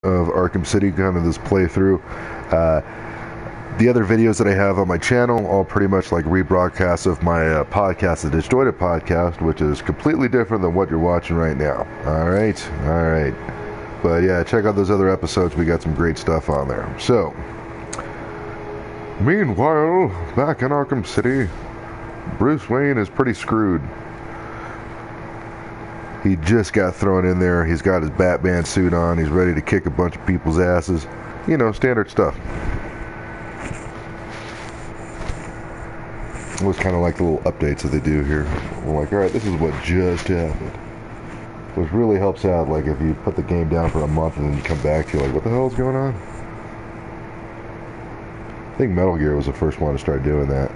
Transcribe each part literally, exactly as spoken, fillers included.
of Arkham City, kind of this playthrough. Uh, the other videos that I have on my channel, all pretty much like rebroadcasts of my uh, podcast, the Disjointed Podcast, which is completely different than what you're watching right now. All right, all right. But yeah, check out those other episodes. We got some great stuff on there. So, meanwhile, back in Arkham City, Bruce Wayne is pretty screwed. He just got thrown in there. He's got his Batman suit on. He's ready to kick a bunch of people's asses. You know, standard stuff. It was kind of like the little updates that they do here. We're like, alright, this is what just happened. Which really helps out, like, if you put the game down for a month and then you come back, you're like, what the hell is going on? I think Metal Gear was the first one to start doing that.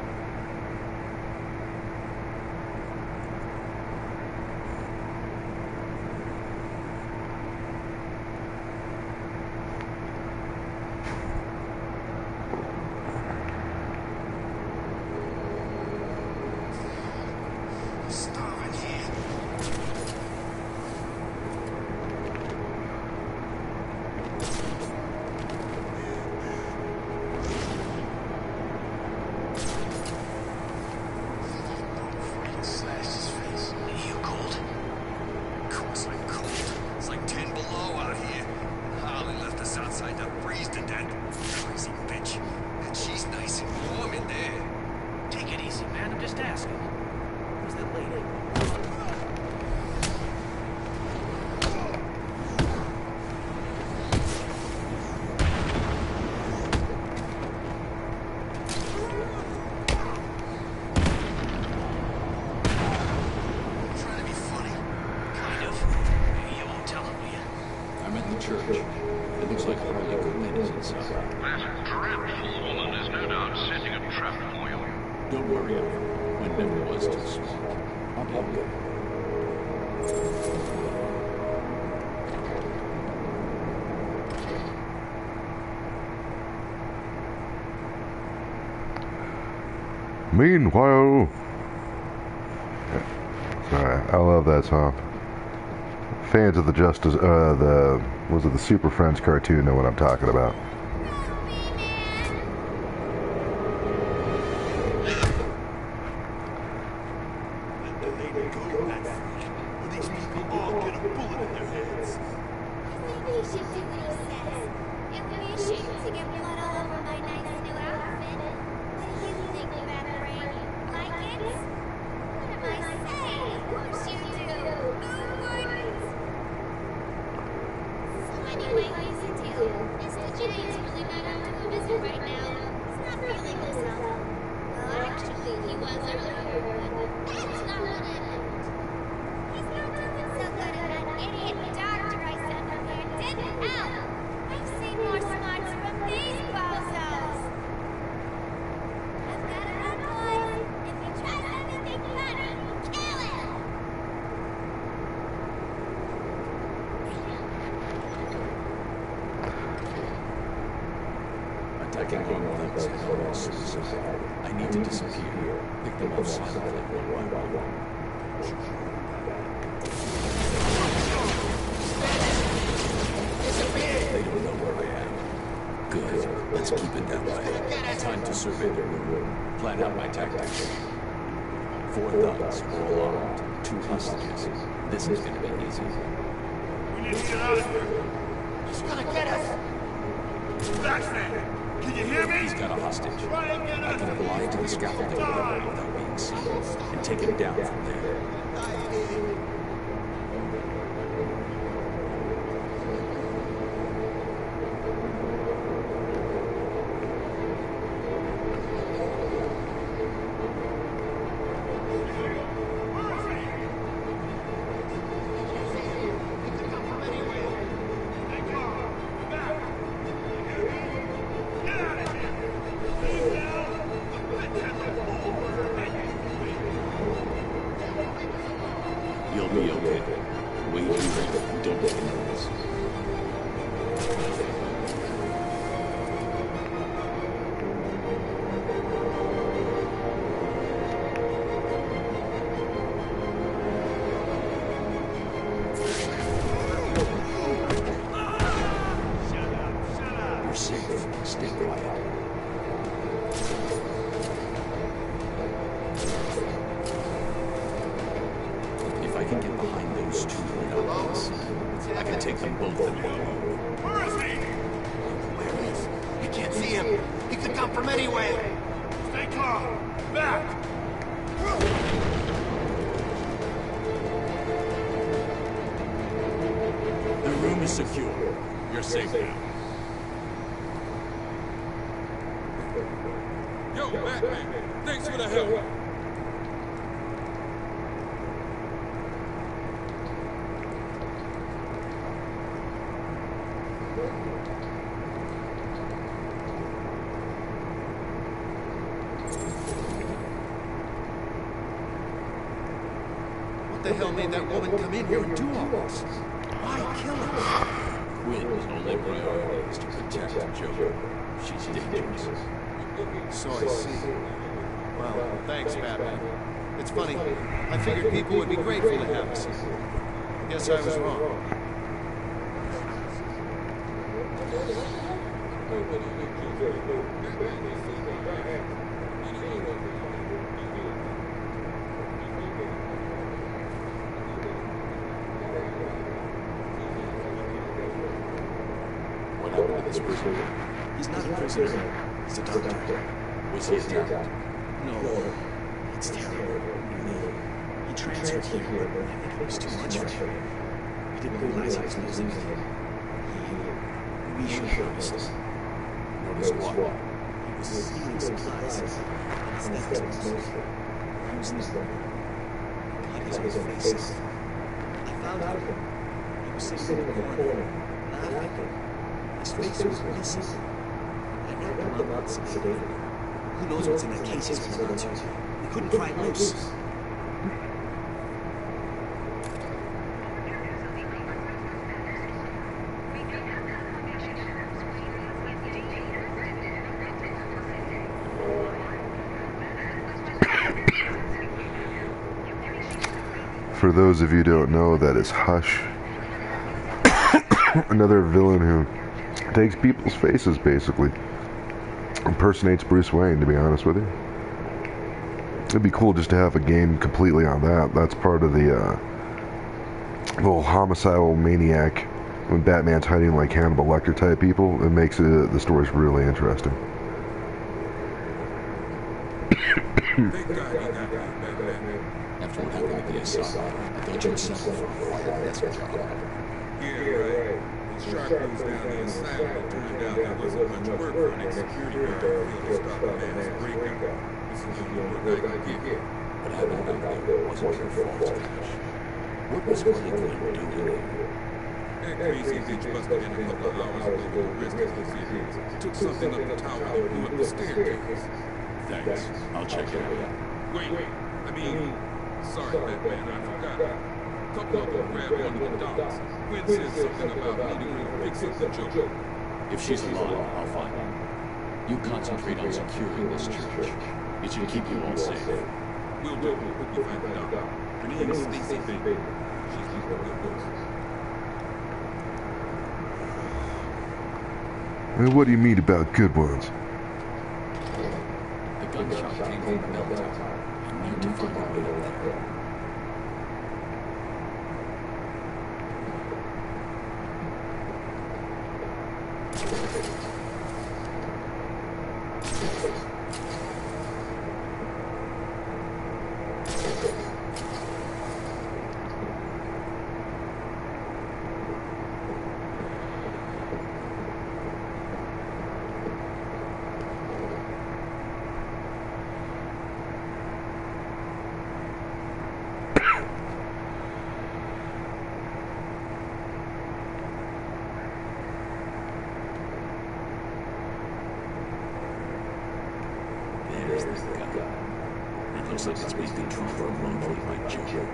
Meanwhile, sorry, I love that song. Fans of the Justice, uh, the was it the Super Friends cartoon know what I'm talking about. I need to disappear. Pick them up silently one by one. They don't know where I am. Good. Let's keep it that way. Time to survey the room. Plan out my tactics. Four thugs, all armed. Two hostages. This is going to be easy. We need to get out of here. He's gonna get us. Backman! Can you hear me? He's got a hostage. I can fly to the scaffolding without being seen and take him down from there. You'll You're safe. Stay quiet. If I can get behind those two without being seen, I can take them both in one move. Where is he? There he is. I can't see him. He could come from anywhere. Stay calm. Back. The room is secure. You're safe now. Yo, Batman, thanks for the help. What the hell made that woman come in here and do all this? Why kill her? Quinn's only priority is to protect Joker. She's dangerous. So I see. Well, thanks, Batman. It's funny. I figured people would be grateful to have us here. I guess I was wrong. What happened to this prisoner? He's not a prisoner. He's a doctor. Was he attacked? No. It's terrible. He transferred here, but I think it was too much for him. He didn't realize he was losing it. He... We should have noticed. Notice what? He was stealing supplies. And his neck was mostly. Using them. Cut his own face off. I found him. He was sitting in the corner, laughing. His face was missing. I wrapped him up and sedated him. Who knows what's in that case he's holding on to? He couldn't pry it loose. For those of you who don't know, that is Hush. Another villain who takes people's faces, basically. Impersonates Bruce Wayne, to be honest with you. It'd be cool just to have a game completely on that. That's part of the uh, little homicidal maniac when Batman's hiding like Hannibal Lecter type people. It makes it, the stories really interesting. Thank God you got me, Batman. After what happened to the assault, I thought you were settled for a quiet desk job. Yeah, right. When Sharp was down the asylum, it turned out there wasn't much work for an ex-security guard to stop a man's breakout. This is the only work I could get. What happened back there wasn't your fault, Josh. What was Harley Quinn doing here? That crazy bitch busted in a couple of hours ago with the rest of the series. Took something up the tower and blew up the staircase. Thanks. I'll check it out. Wait, wait. I mean, sorry, Batman, I forgot. A couple of them grabbed one of the dogs. Quinn said something about needing her to fix up the Joker. If she's alive, I'll find her. You concentrate on securing this church. It should keep you all safe. We'll do. Hope you find the dog. Her name is Stacy Baker. She's one of the good books. And what do you mean about good ones? The gunshot came from the bell tower. I need to find a way up there. There's this gun. It looks like it's being controlled remotely by Joker.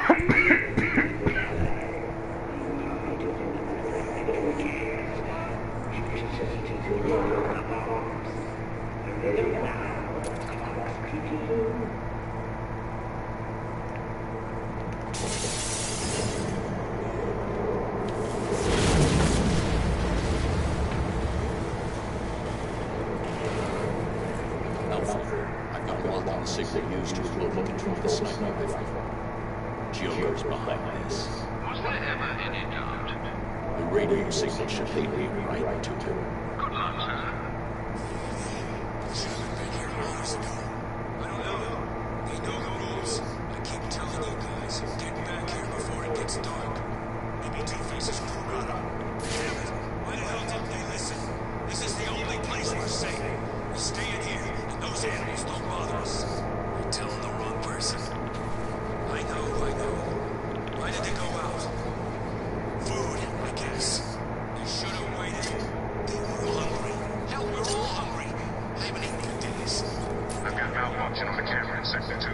I've got a lock on the signal used to remotely control the sniper rifle. Joker's behind this. Was there ever any doubt? The radio signal should lead me right to him. Good luck, sir. Should have been here hours ago. I don't know. They know the rules. I keep telling you guys, get back here before it gets dark. Maybe Two-Face's crew got him. Damn it! Why the hell didn't they listen? This is the only place we're safe. We stay in here, and those animals don't bother us. You're telling the wrong person. I know, I know. Why did they go out? Food, I guess. They should have waited. They were hungry. Hell, we're all hungry. I haven't eaten in days. I've got malfunction on the camera in Sector two.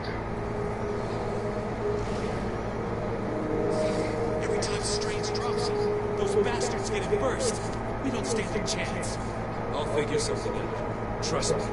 Every time Strange drops them, those bastards get it first. We don't stand a chance. I'll figure something out. Trust me.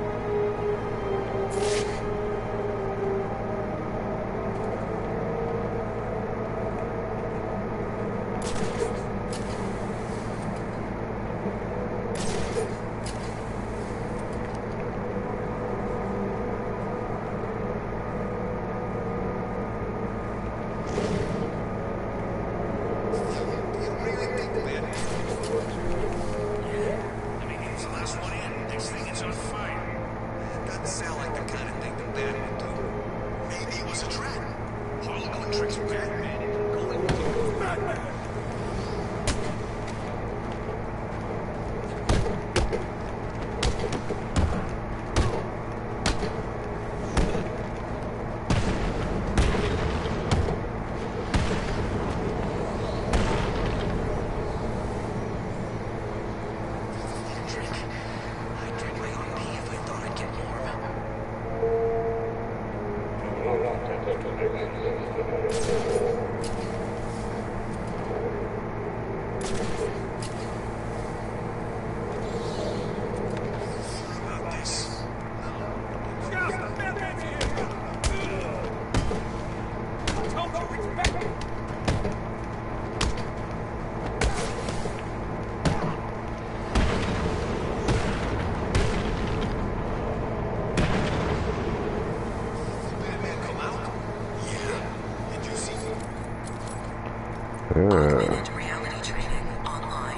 Augmented reality training online.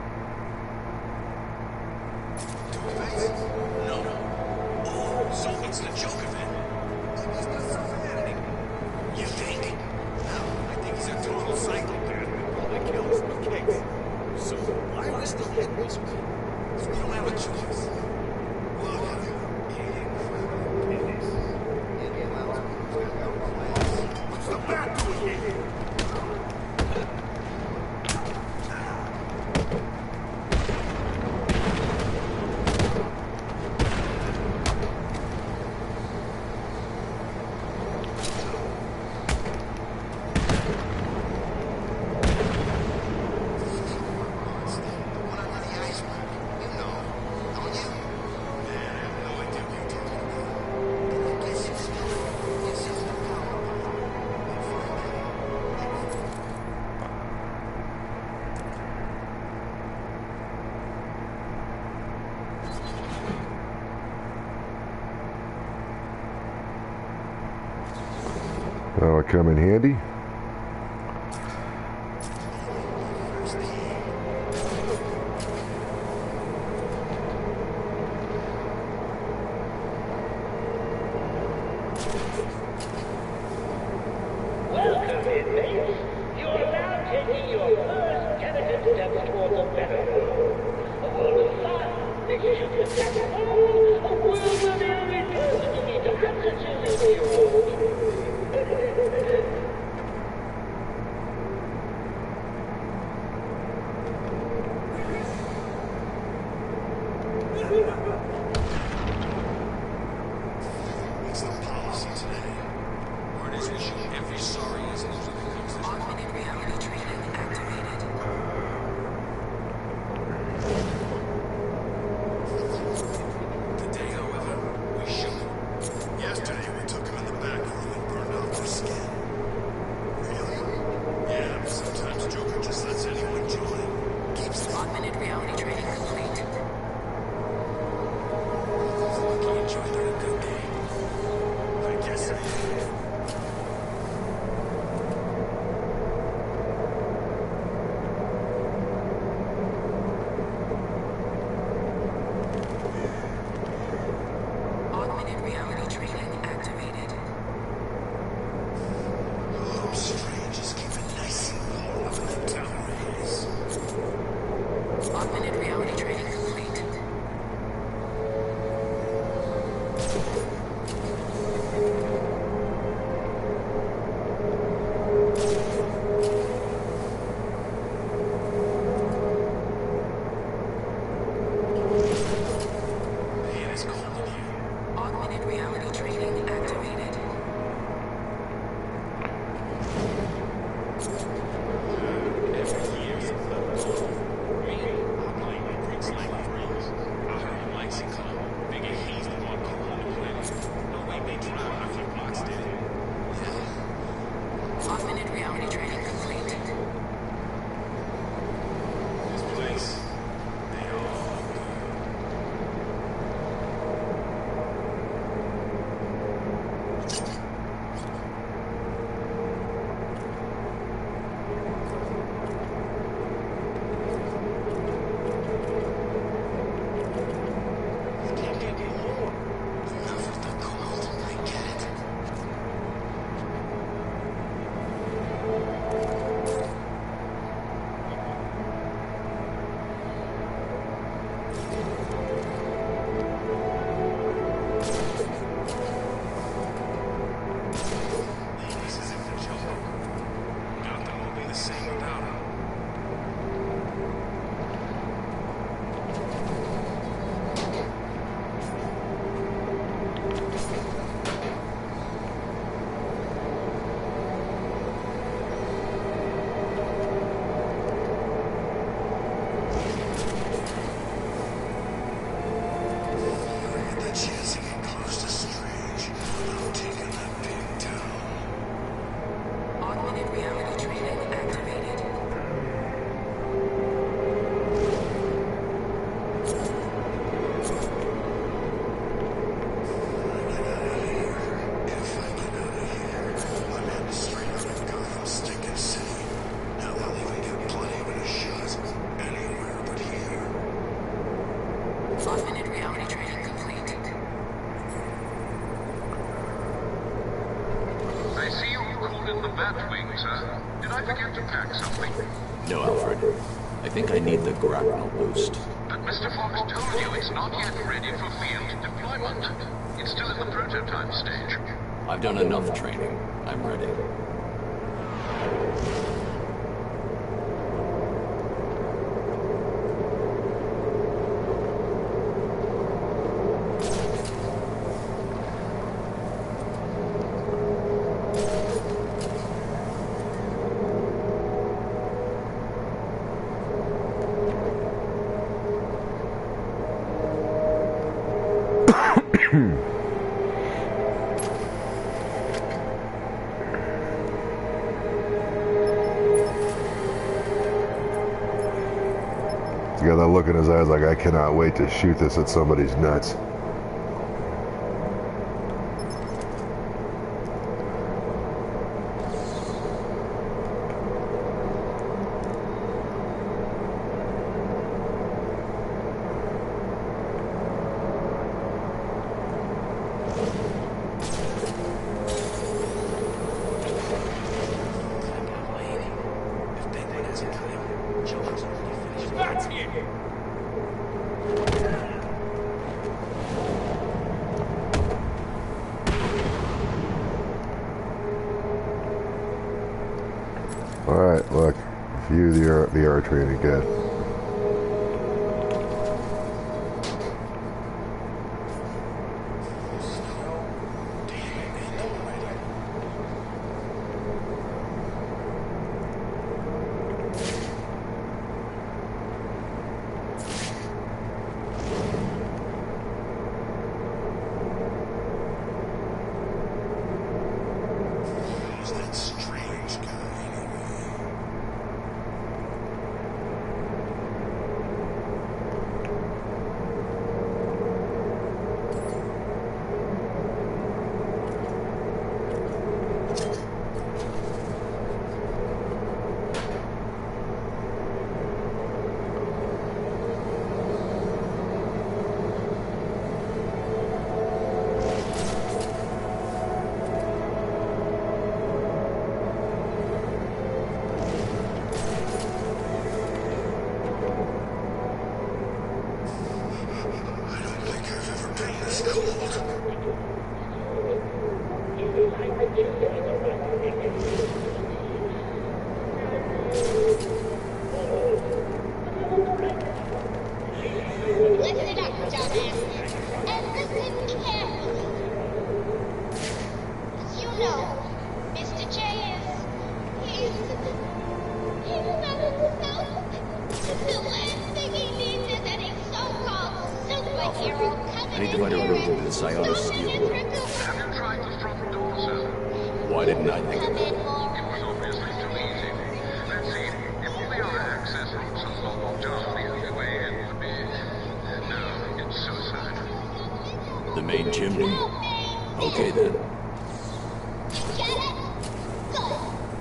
Two-Face? No. Oh, so it's the Joker then. Maybe he's not self-editing. You think? No, I think he's a total psychopath. Probably kills for kicks. So why are we still hitting this way? Because we don't have a choice. Look at him. What's the bat doing here? That'll come in handy. Welcome, inmates. You are now taking your first tentative steps towards a better world. A world of fun, mission successful, a world where the only person you need to answer to is your own. What's the policy today? Word is we shoot every sorry ain't driving a few blocks, did he? Five-minute reality training complete. This place, they all good. Enough with the cold. I get it. This isn't the joke. Gotham won't be the same without him. Get the chance to get close to Strange. I'm taking that big town. Augmented reality training activated. If I get out of here, I'm heading straight out of Gotham stinking city. Now they'll even get plenty of a shot anywhere but here. Five-minute reality training complete. I see you called in the Batwing, sir. Did I forget to pack something? No, Alfred. I think I need the grapnel boost. But Mister Fox told you it's not yet ready for field deployment. It's still in the prototype stage. I've done enough training. I'm ready. He's got that look in his eyes like, I cannot wait to shoot this at somebody's nuts. That's here! Alright, look. View the R, the R training, good. Who's that strange guy anyway? I don't think I've ever been this cold. Listen up, dumbass, and listen carefully. As you know, Mister J is... he's... he's not himself. The last thing he needs is any so-called superhero coming I need to in find a here route and into the Sionis stomping steel his world. record. Have you tried Why didn't I think of Come that? in, Laura. It was obviously too easy. Let's see, if all the other access routes are blocked off, the only way in would be... No, it's suicide. The main chimney? Help me! Okay then. Get it? Good.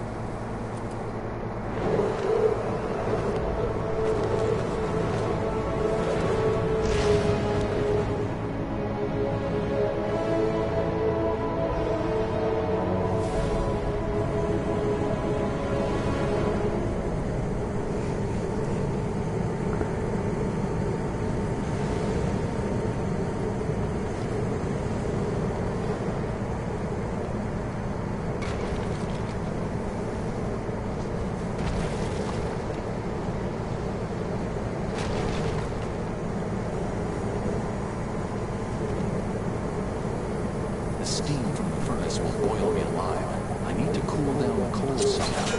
The steam from the furnace will boil me alive. I need to cool down the coals somehow.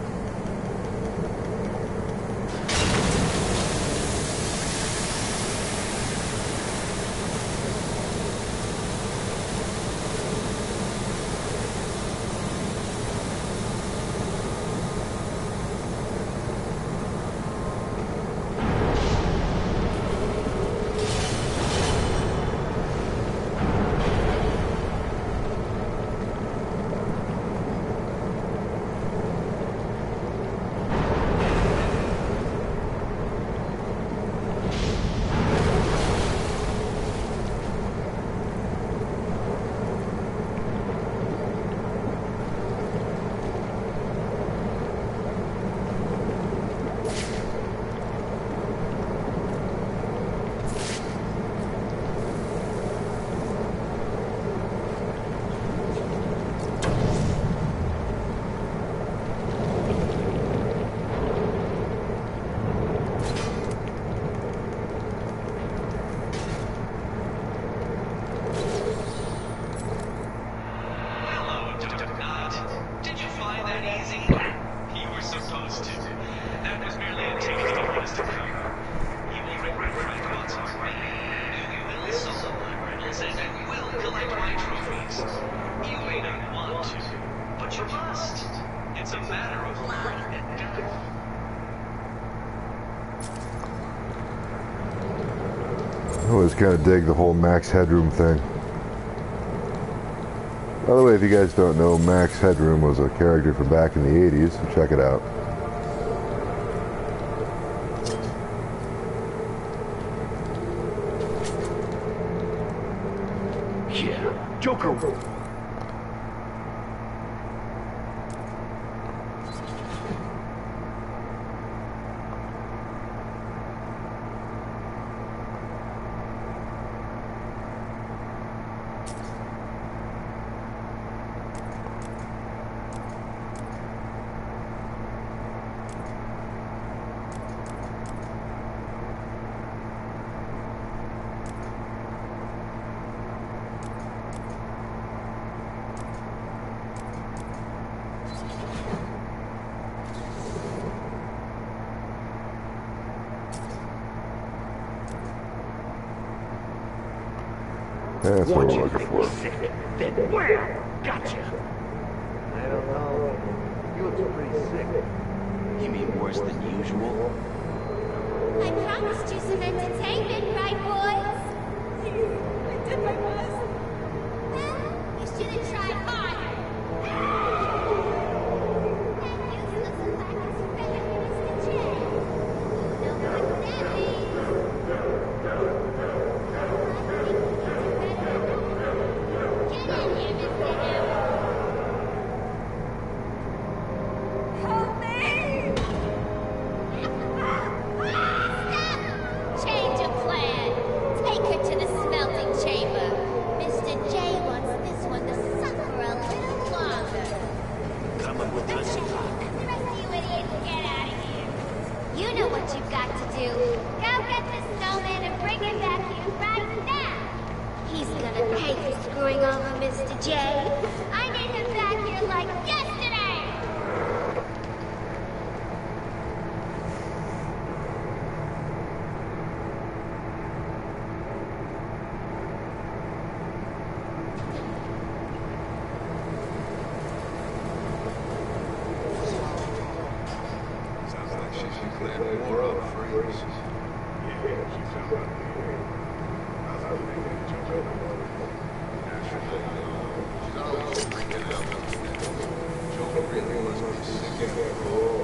I always kind of dig the whole Max Headroom thing. By the way, if you guys don't know, Max Headroom was a character from back in the eighties, so check it out. Yeah, Joker. That's what we're looking for. Then where? Gotcha. I don't know. You look pretty sick. You mean worse than usual? I promised you some entertainment, right, boys? I did my best. Well, you should have tried harder. That useless black is better than Mister J. You know what that means? Get in here, Mister M. Help me! Stop! Change of plan. Take her to the smelting chamber. Mister J wants this one to suffer a little longer. Coming with us, The rest of you idiots, get out of here. You know what you've got to do. Go get the snowman and bring him back here right now. He's gonna pay for screwing over Mister J. I need him back here like yesterday. races. Yeah, she found out the area. I was thinking to jump in the water. Naturally, she's always freaking out about that. Joker really must be sick after all.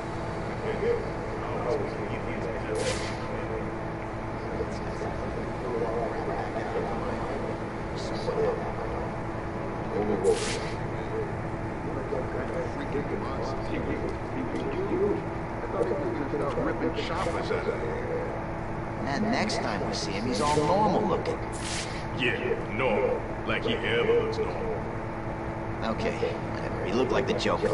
I always keep you together. Only woke up. Freaking monster. He was huge. I thought he was going to start ripping shoppers out of here. And next time we see him, he's all normal looking. Yeah, normal. Like he ever looks normal. Okay, whatever. He looked like the Joker.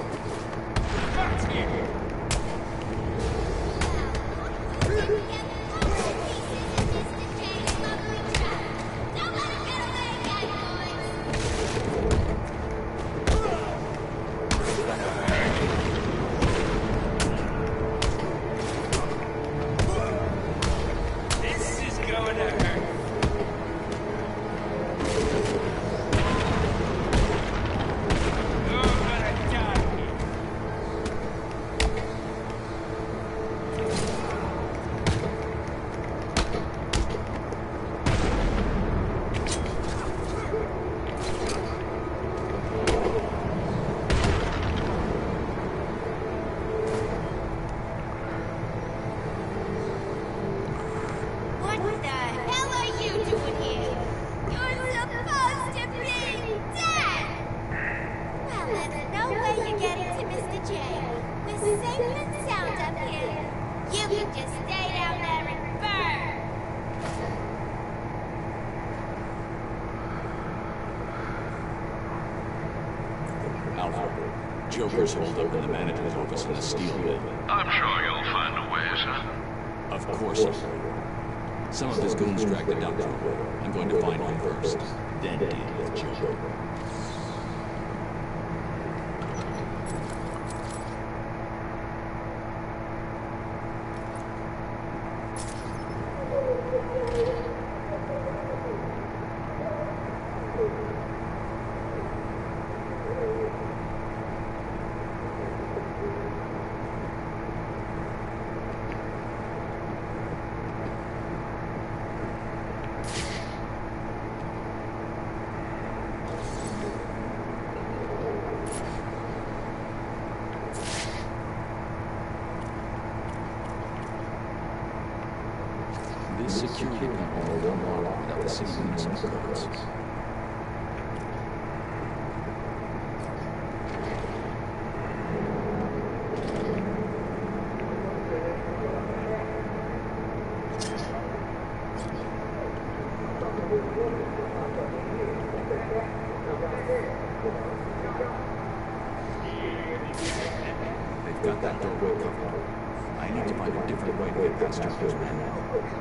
Joker's holed up in the manager's office in the steel building. I'm sure you'll find a way, sir. Of course I will. Some of his goons dragged the dump truck. I'm going to find him first, then deal with Joker. This security component will unlock without the city municipal codes. They've got that doorway covered. I need to find a different way to get past Joker's men now.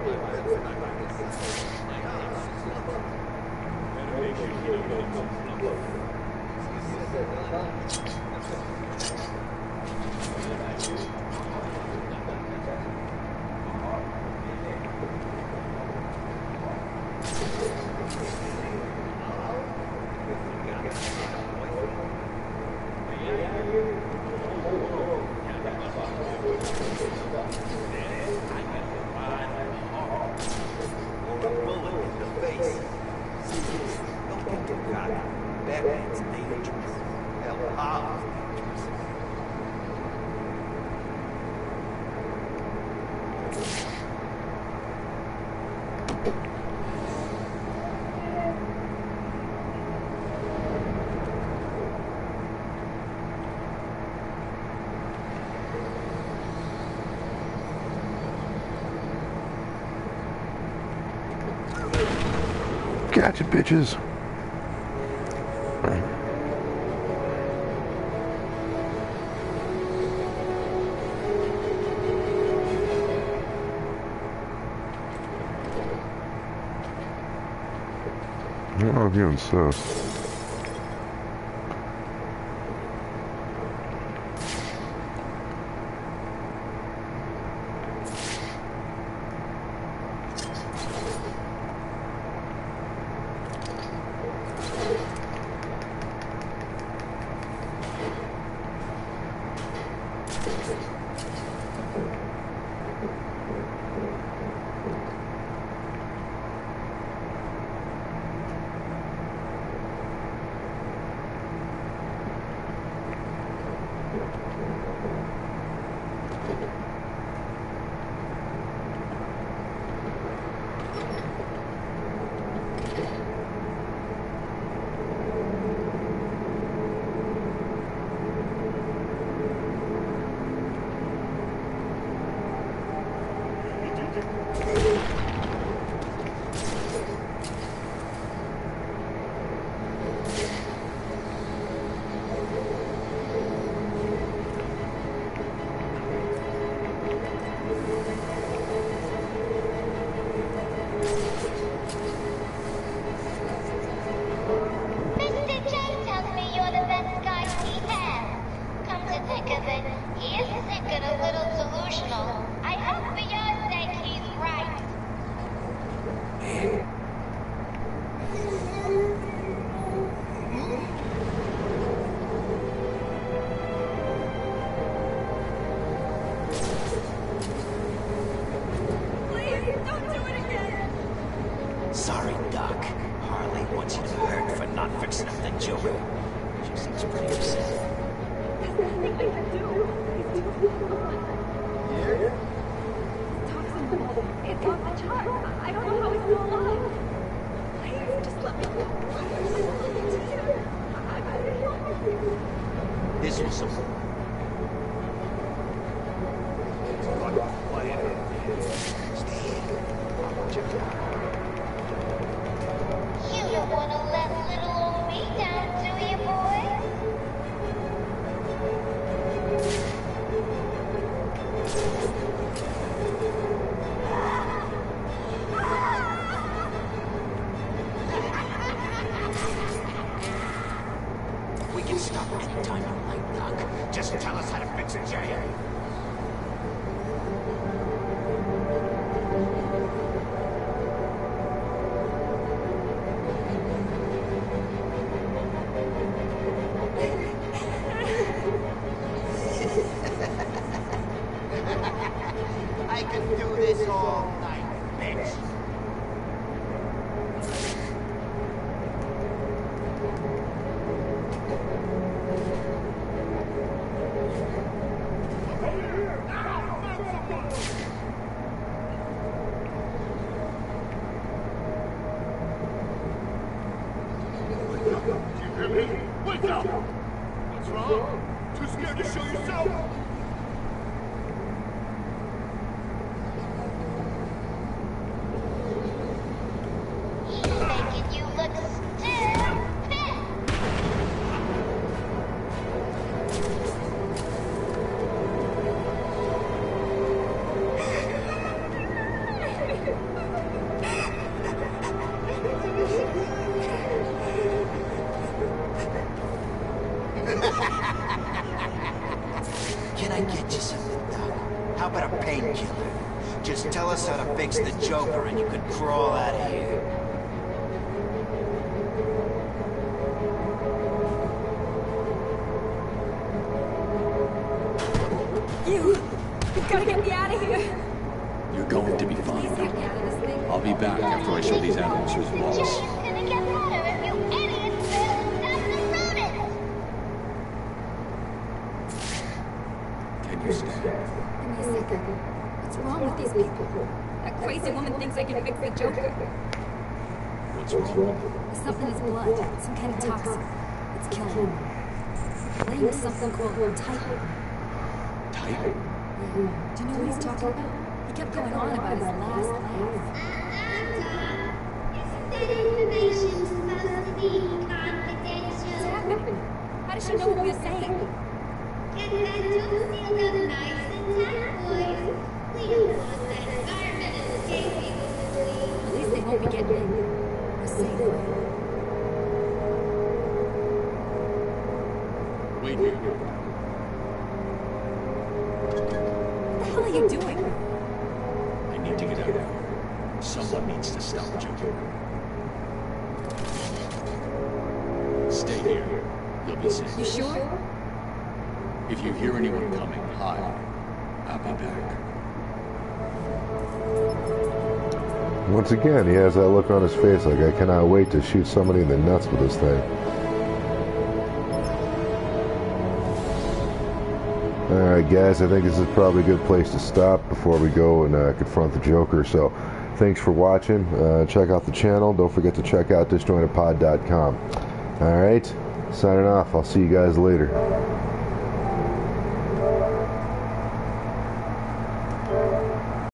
Batman's dangerous. Hell, Hobbs dangerous. Gotcha, bitches. Oh, even so. Seems pretty upset. There's nothing I can do. He's too gone. Yeah? Toxin level. It's off the chart. I don't know how he's still alive. Please, just let me go. It's here. I better help you. This was some... You don't want to let little old me down, do you, boy? We can stop anytime you like, Doc. Just tell us how to fix it, Jay. I can do this all night, bitch. Wake up! What's wrong? Too scared to show yourself? Making you look stupid! Can I get you something, Doc? How about a painkiller? Just tell us how to fix the Joker and you could crawl out of here. You! You've got to get me out of here! You're going to be fine. Please get me out of this thing. I'll be back after I show these animals who's Jay's boss. gonna get better if you idiots fail to stop the rodents! Can you stand? Give me a second. What's wrong with these people? That crazy woman thinks I can fix the Joker. What's wrong? There's something in his blood. Some kind of toxin. It's killing him. Playing with something called Titan. Tight? Do you know what he's talking about? He kept going on about his last laugh. Isn't that information supposed to be What's confidential? happening? How does she know what we're saying? Get that dope sealed up nice and tight, boys. We don't want that environment escaping with the At least they won't be getting in. We're safe. Wait here. What the hell are you doing? I need to get out of here. Someone needs to stop Joker. Stay here. You'll be safe. You sure? If you hear anyone coming, hi. I'll be back. Once again, he has that look on his face like, I cannot wait to shoot somebody in the nuts with this thing. Alright guys, I think this is probably a good place to stop before we go and uh, confront the Joker. So, thanks for watching. Uh, check out the channel. Don't forget to check out disjointed pod dot com. Alright, signing off. I'll see you guys later.